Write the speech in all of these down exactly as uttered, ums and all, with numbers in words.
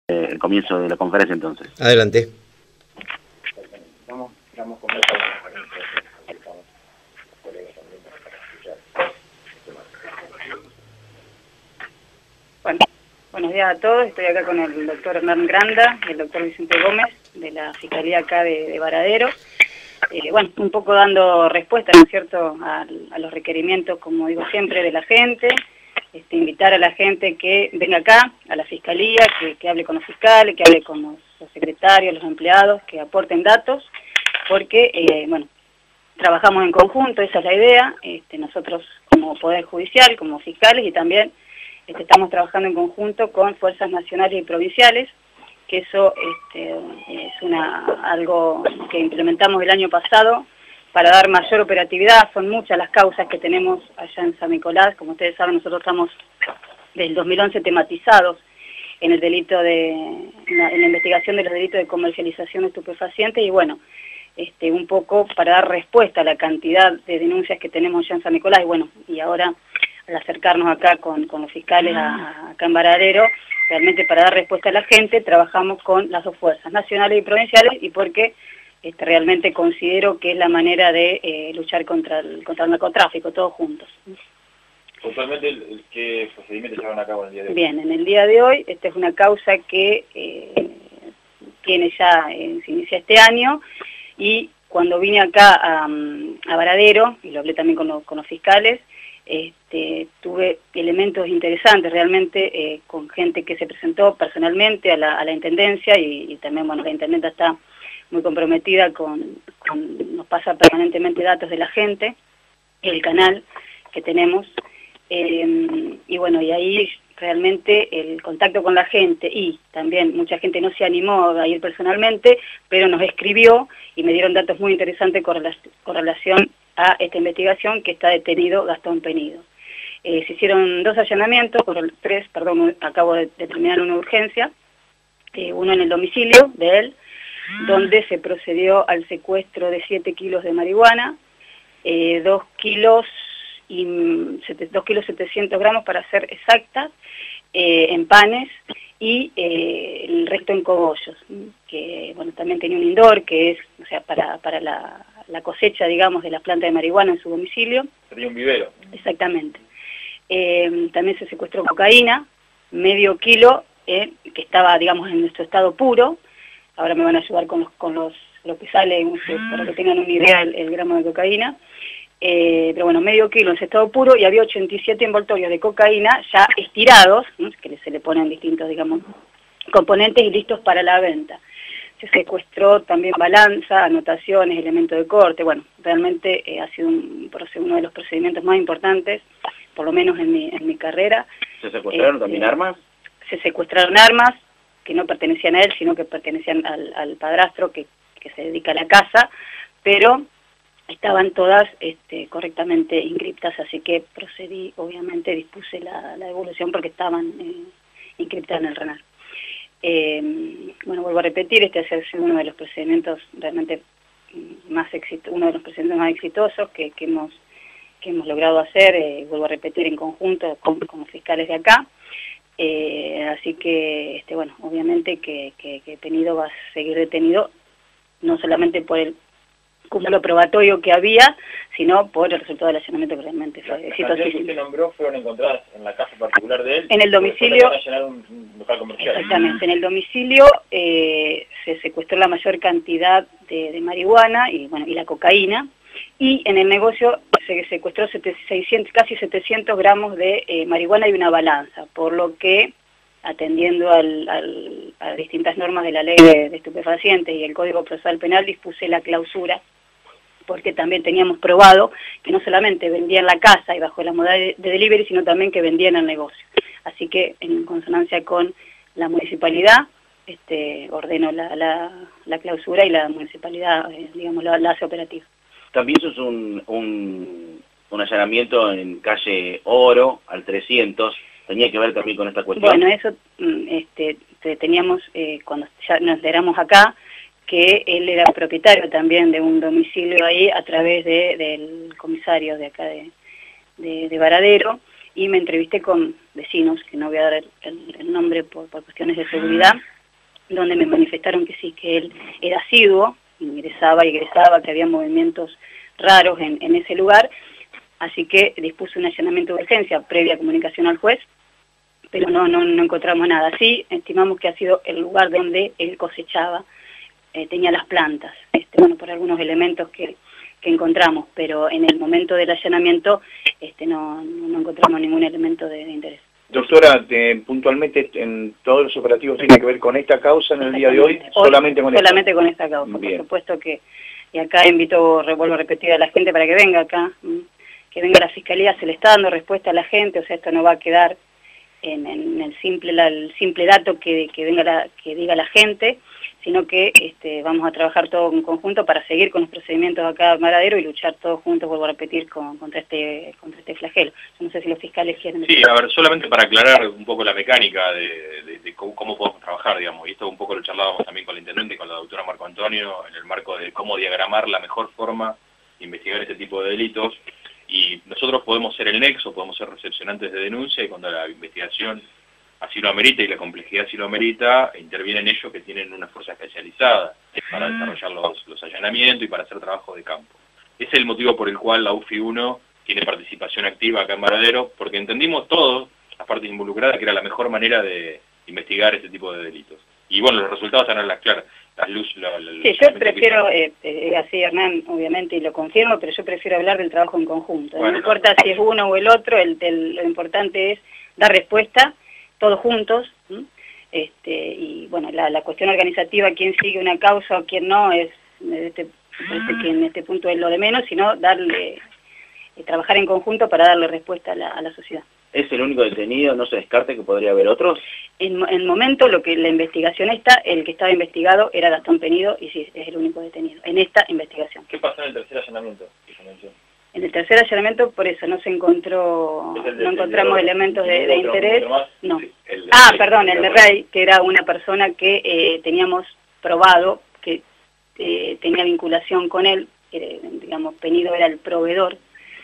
eh, el comienzo de la conferencia entonces. Adelante. Vamos, vamos con Bueno, buenos días a todos. Estoy acá con el doctor Hernán Granda y el doctor Vicente Gómez de la Fiscalía acá de, de Varadero. Eh, bueno, un poco dando respuesta, ¿no es cierto?, a, a los requerimientos, como digo siempre, de la gente. Este, invitar a la gente que venga acá, a la Fiscalía, que, que hable con los fiscales, que hable con los, los secretarios, los empleados, que aporten datos, porque, eh, bueno, trabajamos en conjunto, esa es la idea, este, nosotros como Poder Judicial, como fiscales, y también este, estamos trabajando en conjunto con fuerzas nacionales y provinciales, que eso este, es una, algo que implementamos el año pasado para dar mayor operatividad. Son muchas las causas que tenemos allá en San Nicolás. Como ustedes saben, nosotros estamos desde el dos mil once tematizados en el delito de, en la, en la investigación de los delitos de comercialización de estupefacientes, y bueno, este, un poco para dar respuesta a la cantidad de denuncias que tenemos allá en San Nicolás, y bueno, y ahora al acercarnos acá con, con los fiscales a, acá en Varadero, realmente para dar respuesta a la gente, trabajamos con las dos fuerzas, nacionales y provinciales, y porque este, realmente considero que es la manera de eh, luchar contra el, contra el narcotráfico, todos juntos. Puntualmente, el, el, ¿qué procedimientos se llevan a cabo en el día de hoy? Bien, en el día de hoy, esta es una causa que eh, tiene ya, eh, se inicia este año, y cuando vine acá a, a Varadero, y lo hablé también con, lo, con los fiscales, Este, tuve elementos interesantes realmente eh, con gente que se presentó personalmente a la, a la Intendencia, y, y también, bueno, la Intendenta está muy comprometida con, con, nos pasa permanentemente datos de la gente, el canal que tenemos, eh, y bueno, y ahí realmente el contacto con la gente, y también mucha gente no se animó a ir personalmente, pero nos escribió y me dieron datos muy interesantes con, con relación a esta investigación, que está detenido Gastón Penido. Eh, se hicieron dos allanamientos, por el, tres, perdón, acabo de, de terminar una urgencia, eh, uno en el domicilio de él, donde se procedió al secuestro de siete kilos de marihuana, eh, dos kilos y dos kilos setecientos gramos para ser exactas, eh, en panes, y eh, el resto en cogollos, que bueno, también tenía un indoor, que es, o sea, para, para la, la cosecha, digamos, de la planta de marihuana en su domicilio. Sería un vivero. Exactamente. Eh, también se secuestró cocaína, medio kilo, eh, que estaba, digamos, en nuestro estado puro. Ahora me van a ayudar con los, con los, lo que sale, para que tengan una idea el, el gramo de cocaína. Eh, pero bueno, medio kilo en ese estado puro, y había ochenta y siete envoltorios de cocaína ya estirados, ¿no?, que se le ponen distintos, digamos, componentes y listos para la venta. Se secuestró también balanza, anotaciones, elementos de corte. Bueno, realmente eh, ha sido un, uno de los procedimientos más importantes, por lo menos en mi, en mi carrera. ¿Se secuestraron eh, también eh, armas? Se secuestraron armas que no pertenecían a él, sino que pertenecían al, al padrastro que, que se dedica a la casa, pero estaban todas este, correctamente encriptadas, así que procedí, obviamente dispuse la, la devolución porque estaban eh, encriptadas en el RENAR. Eh, bueno, vuelvo a repetir, este ha sido uno de los procedimientos realmente más exitosos, uno de los procedimientos más exitosos que, que, hemos, que hemos logrado hacer, eh, vuelvo a repetir, en conjunto con, con los fiscales de acá. Eh, así que, este, bueno, obviamente que, que, que Penido va a seguir detenido, no solamente por el cúmulo probatorio que había, sino por el resultado del allanamiento, que realmente fue exitosísimo. Las que usted nombró fueron encontradas en la casa particular de él. En el domicilio. Un, un local comercial. Exactamente, en el domicilio eh, se secuestró la mayor cantidad de, de marihuana y bueno y la cocaína, y en el negocio se secuestró seiscientos, casi setecientos gramos de eh, marihuana y una balanza, por lo que, atendiendo al, al, a distintas normas de la ley de, de estupefacientes y el Código Procesal Penal, dispuse la clausura, porque también teníamos probado que no solamente vendían la casa y bajo la modalidad de delivery, sino también que vendían el negocio. Así que, en consonancia con la municipalidad, este, ordeno la, la, la clausura, y la municipalidad, eh, digamos, la, la hace operativa. También eso es un, un, un allanamiento en calle Oro, al trescientos, ¿tenía que ver también con esta cuestión? Bueno, eso este, teníamos, eh, cuando ya nos enteramos acá, que él era propietario también de un domicilio ahí a través de, del comisario de acá de, de, de Varadero, y me entrevisté con vecinos, que no voy a dar el, el nombre por, por cuestiones de seguridad, donde me manifestaron que sí, que él era asiduo, ingresaba y egresaba, que había movimientos raros en, en ese lugar, así que dispuse un allanamiento de urgencia previa comunicación al juez, pero no, no, no encontramos nada. Sí, estimamos que ha sido el lugar donde él cosechaba, eh, tenía las plantas, este, bueno, por algunos elementos que, que encontramos, pero en el momento del allanamiento este, no, no encontramos ningún elemento de, de interés. Doctora, eh, puntualmente en todos los operativos tienen que ver con esta causa en el día de hoy, solamente con esta. Solamente con esta causa, Bien. Por supuesto que, y acá invito, vuelvo a repetir a la gente para que venga acá, que venga a la Fiscalía, se le está dando respuesta a la gente, o sea, esto no va a quedar en, en el simple la, el simple dato que, que venga la, que diga la gente, sino que este, vamos a trabajar todo en conjunto para seguir con los procedimientos acá en Varadero y luchar todos juntos, vuelvo a repetir, con, contra este contra este flagelo. Yo no sé si los fiscales quieren... Sí, a ver, solamente para aclarar un poco la mecánica de, de, de cómo, cómo podemos trabajar, digamos, y esto un poco lo charlábamos también con el intendente y con la doctora Marco Antonio, en el marco de cómo diagramar la mejor forma de investigar este tipo de delitos, y nosotros podemos ser el nexo, podemos ser recepcionantes de denuncia, y cuando la investigación así lo amerita y la complejidad así lo amerita, intervienen ellos que tienen una fuerza especializada para desarrollar los, los allanamientos y para hacer trabajo de campo. Ese es el motivo por el cual la U F I uno tiene participación activa acá en Varadero, porque entendimos todos, las partes involucradas, que era la mejor manera de investigar este tipo de delitos. Y bueno, los resultados están a las claras. Las luz, la, la, sí, yo prefiero, eh, eh, así Hernán, obviamente, y lo confirmo, pero yo prefiero hablar del trabajo en conjunto. Bueno, no importa no. si es uno o el otro, el, el, lo importante es dar respuesta todos juntos, ¿sí? este y bueno, la, la cuestión organizativa, quién sigue una causa o quién no, es este, parece que en este punto es lo de menos, sino darle, eh, trabajar en conjunto para darle respuesta a la, a la sociedad. ¿Es el único detenido? ¿No se descarte que podría haber otros? En el momento, lo que la investigación está, el que estaba investigado era Gastón Penido, y sí, es el único detenido en esta investigación. ¿Qué pasó en el tercer allanamiento? En el tercer allanamiento, por eso, no se encontró, el de, no encontramos el de, elementos de, de otro, interés. No. Sí, el de Ah, Rey, perdón, el de Rey, que era una persona que eh, teníamos probado que eh, tenía vinculación con él, que, digamos, Penido era el proveedor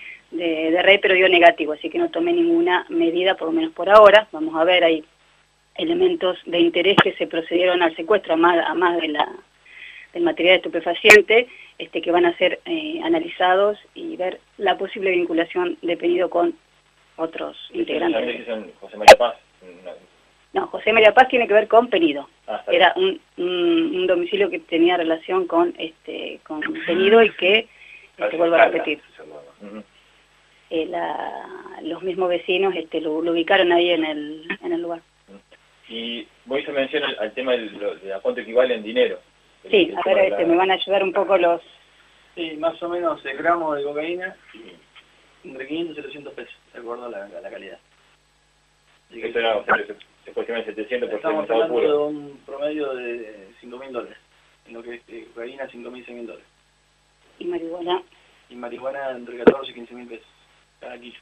de, de Rey, pero dio negativo, así que no tomé ninguna medida, por lo menos por ahora. Vamos a ver, hay elementos de interés que se procedieron al secuestro, a más, a más de la... del material estupefaciente, este, que van a ser eh, analizados y ver la posible vinculación de Penido con otros integrantes. Son José María Paz? No, José María Paz tiene que ver con Penido. Ah, Era un, un, un domicilio que tenía relación con este con Penido y que, este, vuelvo a repetir, eh, la, los mismos vecinos este, lo, lo ubicaron ahí en el, en el lugar. Y vos hizo mención al, al tema de, lo, de a cuánto equivale en dinero. Sí, a ver, este, me van a ayudar un poco los... Sí, más o menos el gramo de cocaína, entre quinientos y setecientos pesos, de acuerdo a la, a la calidad. Eso era, o sea, se, se cuestiona setecientos por Estamos ciento hablando puro. de un promedio de cinco mil dólares, en lo que es eh, cocaína cinco mil, seis mil dólares. Y marihuana. Y marihuana entre catorce y quince mil pesos, cada kilo.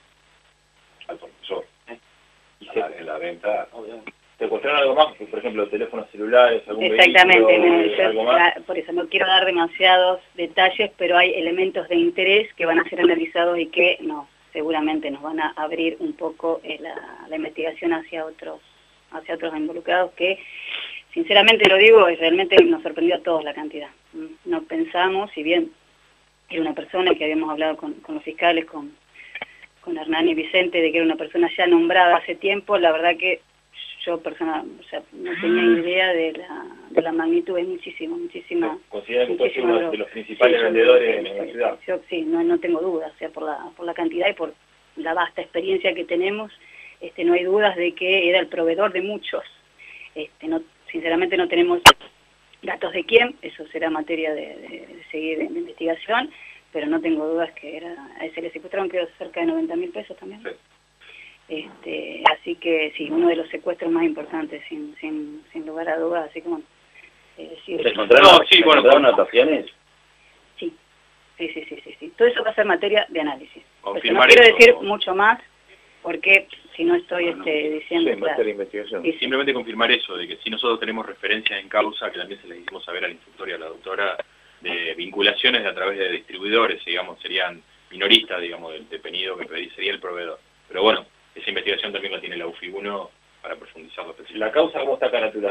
Al profesor. ¿Eh? Y se, en la venta, obviamente. ¿te cuestionan algo más? Por ejemplo, teléfonos celulares, algún Exactamente, vehículo, me- eh, yo- algo más. la- por eso no quiero dar demasiados detalles, pero hay elementos de interés que van a ser analizados y que no, seguramente nos van a abrir un poco eh, la, la investigación hacia otros, hacia otros involucrados que, sinceramente lo digo, y realmente nos sorprendió a todos la cantidad. Mm, No pensamos, si bien era una persona que habíamos hablado con, con los fiscales, con, con Hernán y Vicente, de que era una persona ya nombrada hace tiempo, la verdad que yo persona, o sea, no tenía idea de la, de la magnitud, es muchísimo, muchísima. Consideran que puede ser muchísima uno droga. de los principales Sí, yo- vendedores sí, en la sí, ciudad. Yo sí, no, no tengo dudas, o sea, por la, por la cantidad y por la vasta experiencia que tenemos, este, no hay dudas de que era el proveedor de muchos. Este, no, sinceramente no tenemos datos de quién, eso será materia de, de, de seguir en investigación, pero no tengo dudas que era, a ese le secuestraron creo cerca de noventa mil pesos también. Sí. Este, así que sí, uno de los secuestros más importantes, sin, sin, sin lugar a dudas, así que bueno. Eh, sí, ¿Se encontraron, No, sí, ¿se bueno, encontraron con- anotaciones? sí, sí, sí, sí, sí, sí. Todo eso va a ser materia de análisis. Por eso no Confirmar quiero eso. decir mucho más, porque si no estoy Bueno, este, Sí, diciendo... en claro. materia de investigación. Sí, sí. Simplemente confirmar eso, de que si nosotros tenemos referencias en causa, que también se les hicimos saber al instructor y a la doctora, de vinculaciones a través de distribuidores, digamos, serían minoristas, digamos, del de Penido, que sería el proveedor. Pero bueno, esa investigación también la tiene la U F I uno para profundizarlo La específicamente. causa, ¿cómo está caratulada?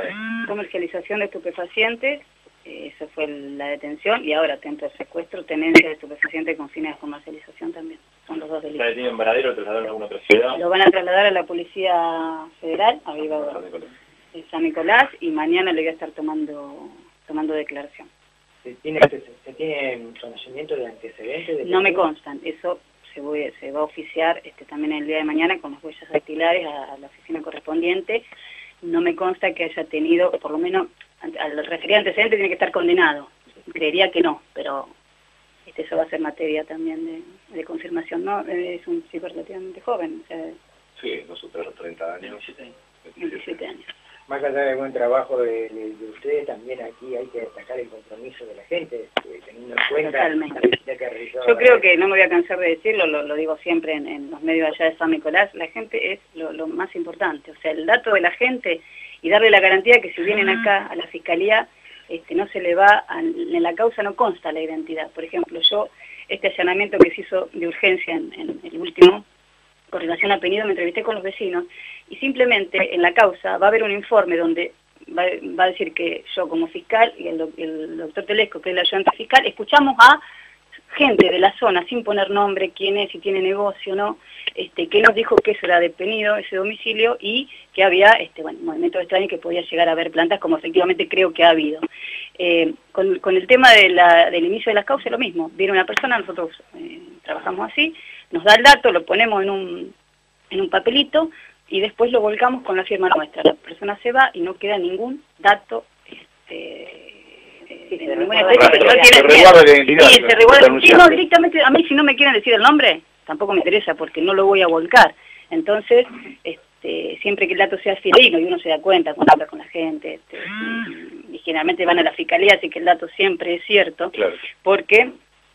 comercialización de estupefacientes, eh, esa fue la detención, y ahora atento al secuestro, tenencia de estupefacientes con fines de comercialización también. Son los dos delitos. ¿Está detenido en Varadero o trasladaron a alguna otra ciudad? Lo van a trasladar a la Policía Federal, a Viva de San Nicolás, y mañana le voy a estar tomando tomando declaración. ¿Se tiene, se, se tiene conocimiento de antecedentes? De no me constan, eso se, voy, se va a oficiar este, también el día de mañana con las huellas dactilares a, a la oficina correspondiente. No me consta que haya tenido, por lo menos al referir antecedente tiene que estar condenado. Creería que no, pero este, eso va a ser materia también de, de confirmación. No, es un chico relativamente joven. O sea, sí, no supera los treinta años. veintisiete años. Más allá del buen trabajo de, de, de ustedes, también aquí hay que destacar el compromiso de la gente, eh, teniendo en cuenta Totalmente. la visita que realizó. Yo creo que, no me voy a cansar de decirlo, lo, lo digo siempre en, en los medios allá de San Nicolás, la gente es lo, lo más importante. O sea, el dato de la gente y darle la garantía que si vienen acá a la Fiscalía, este, no se le va, a, en la causa no consta la identidad. Por ejemplo, yo, este allanamiento que se hizo de urgencia en, en el último, con relación a Penido, me entrevisté con los vecinos, y simplemente en la causa va a haber un informe donde va, va a decir que yo como fiscal y el, el doctor Telesco, que es el ayudante fiscal, escuchamos a gente de la zona, sin poner nombre, quién es, si tiene negocio o no, este, que nos dijo que eso era de Penido, ese domicilio, y que había este, bueno, movimientos extraños que podía llegar a haber plantas, como efectivamente creo que ha habido. Eh, con, con el tema de la, del inicio de las causas, lo mismo. Viene una persona, nosotros eh, trabajamos así, nos da el dato, lo ponemos en un, en un papelito, y después lo volcamos con la firma nuestra. La persona se va y no queda ningún dato, este, Sí, de se ninguna recuerda, especie que no se tiene resguarda la identidad, sí, se resguarda. Sí, no, denunciante. directamente, a mí si no me quieren decir el nombre, tampoco me interesa porque no lo voy a volcar. Entonces, este, siempre que el dato sea fidedigno y uno se da cuenta cuando habla con la gente, este, y, y generalmente van a la fiscalía, así que el dato siempre es cierto, Claro. porque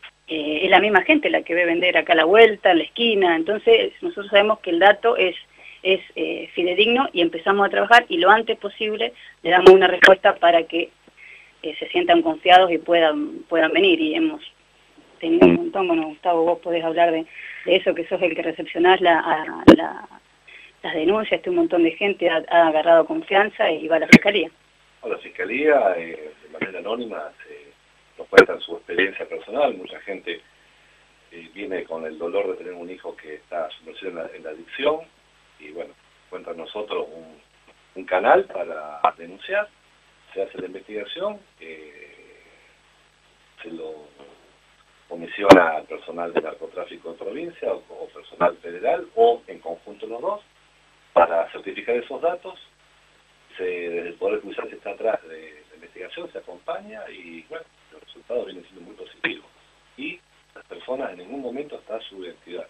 eh, es la misma gente la que ve vender acá a la vuelta, en la esquina. Entonces, nosotros sabemos que el dato es es eh, fidedigno y empezamos a trabajar, y lo antes posible le damos una respuesta para que eh, se sientan confiados y puedan puedan venir. Y hemos tenido un montón, bueno, Gustavo, vos podés hablar de, de eso, que sos el que recepcionás la, a, la, las denuncias, este un montón de gente ha, ha agarrado confianza y va a la Fiscalía. A la Fiscalía, eh, de manera anónima, se nos cuentan su experiencia personal. Mucha gente eh, viene con el dolor de tener un hijo que está sumergido en la, en la adicción, y bueno, cuenta nosotros un, un canal para denunciar, se hace la investigación, eh, se lo comisiona al personal de narcotráfico de provincia o, o personal federal, o en conjunto los dos, para certificar esos datos. Se, desde el Poder Judicial se está atrás de la investigación, se acompaña, y bueno, los resultados vienen siendo muy positivos. Y las personas en ningún momento está a su identidad.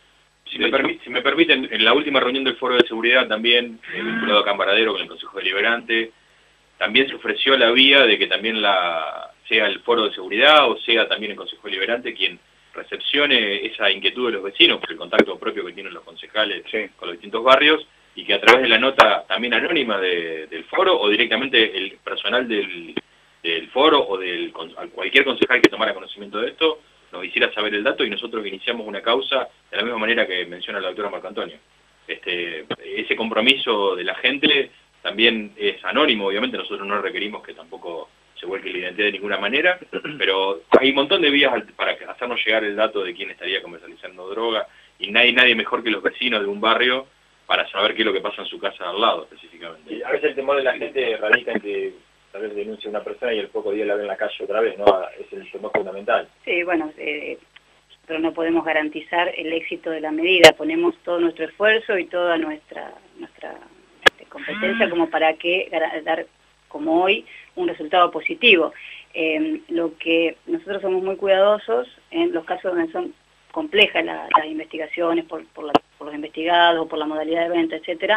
Si me, permi si me permiten, en la última reunión del Foro de Seguridad también, eh, vinculado a Varadero con el Consejo Deliberante, también se ofreció la vía de que también la sea el Foro de Seguridad o sea también el Consejo Deliberante quien recepcione esa inquietud de los vecinos, por el contacto propio que tienen los concejales sí. con los distintos barrios, y que a través de la nota también anónima de, del Foro, o directamente el personal del, del Foro o del cualquier concejal que tomara conocimiento de esto, nos hiciera saber el dato, y nosotros iniciamos una causa de la misma manera que menciona la doctora Marco Antonio. Este, ese compromiso de la gente también es anónimo, obviamente nosotros no requerimos que tampoco se vuelque la identidad de ninguna manera, pero hay un montón de vías para hacernos llegar el dato de quién estaría comercializando droga, y nadie, nadie mejor que los vecinos de un barrio para saber qué es lo que pasa en su casa al lado específicamente. Y a veces el temor de la gente radica en que tal vez denuncia a una persona y el poco día la ve en la calle otra vez, ¿no? Es el temor fundamental. Sí, bueno, eh, pero no podemos garantizar el éxito de la medida. Ponemos todo nuestro esfuerzo y toda nuestra nuestra este, competencia como para que dar, como hoy, un resultado positivo. Eh, lo que nosotros somos muy cuidadosos en los casos donde son complejas la, las investigaciones por, por, la, por los investigados, por la modalidad de venta, etcétera,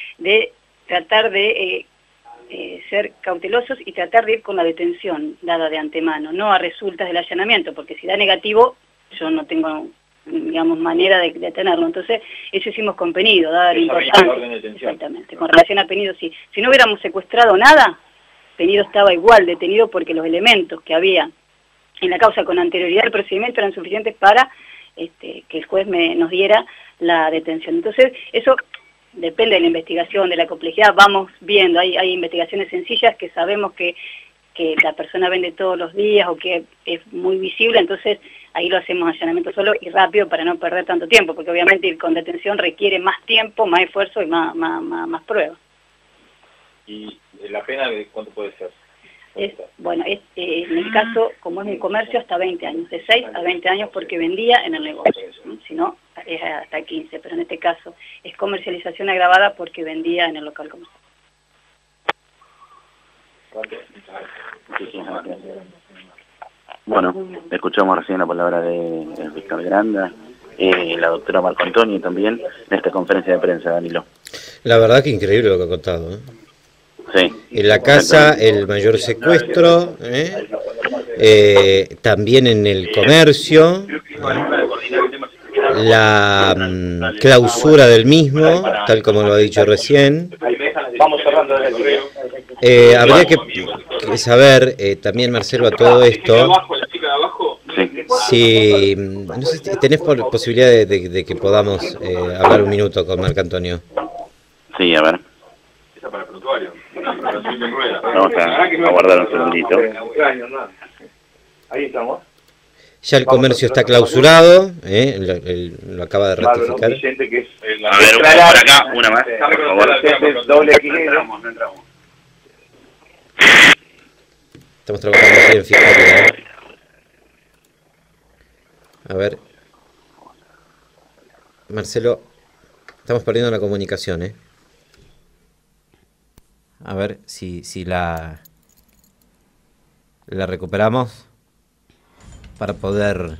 de tratar de eh, Eh, ser cautelosos y tratar de ir con la detención dada de antemano, no a resultas del allanamiento, porque si da negativo yo no tengo, digamos, manera de detenerlo. Entonces eso hicimos con Penido, dada la importancia. Exactamente, con relación a Penido, sí. Si no hubiéramos secuestrado nada, Penido estaba igual detenido, porque los elementos que había en la causa con anterioridad al procedimiento eran suficientes para este, que el juez me, nos diera la detención. Entonces eso depende de la investigación, de la complejidad, vamos viendo, hay, hay investigaciones sencillas que sabemos que, que la persona vende todos los días o que es muy visible, entonces ahí lo hacemos allanamiento solo y rápido para no perder tanto tiempo, porque obviamente ir con detención requiere más tiempo, más esfuerzo y más, más, más, más pruebas. ¿Y la pena de cuánto puede ser? Es, bueno, es, eh, en el caso, como es un comercio, hasta veinte años, de seis a veinte años porque vendía en el negocio, ¿no? Si no, es hasta quince, pero en este caso es comercialización agravada porque vendía en el local comercial. Bueno, escuchamos recién la palabra de Víctor Granda, eh, la doctora Marco Antonio también, en esta conferencia de prensa, Danilo. La verdad que increíble lo que ha contado, ¿eh? Sí. En la casa el mayor secuestro, ¿eh? Eh, también en el comercio, ¿eh? La mm, clausura del mismo, tal como lo ha dicho recién. Vamos cerrando el eh, Habría que, que saber eh, también, Marcelo, a todo esto, si no sé si tenés por, posibilidad de, de, de que podamos eh, hablar un minuto con Marco Antonio. Sí, a ver. Esa para el prontuario. Vamos a, a guardar un segundito. Ahí estamos. Ya el comercio está clausurado, ¿eh? lo, el, lo acaba de ratificar. A ver, por acá, una más, por favor. Doble aquí. Estamos trabajando aquí en Fiscalía, ¿eh? A ver. Marcelo, estamos perdiendo la comunicación, ¿eh? A ver si, si la, la recuperamos para poder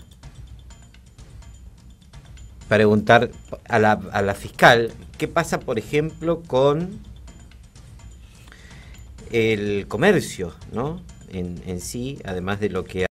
preguntar a la, a la fiscal qué pasa, por ejemplo, con el comercio, ¿no? En, en sí, además de lo que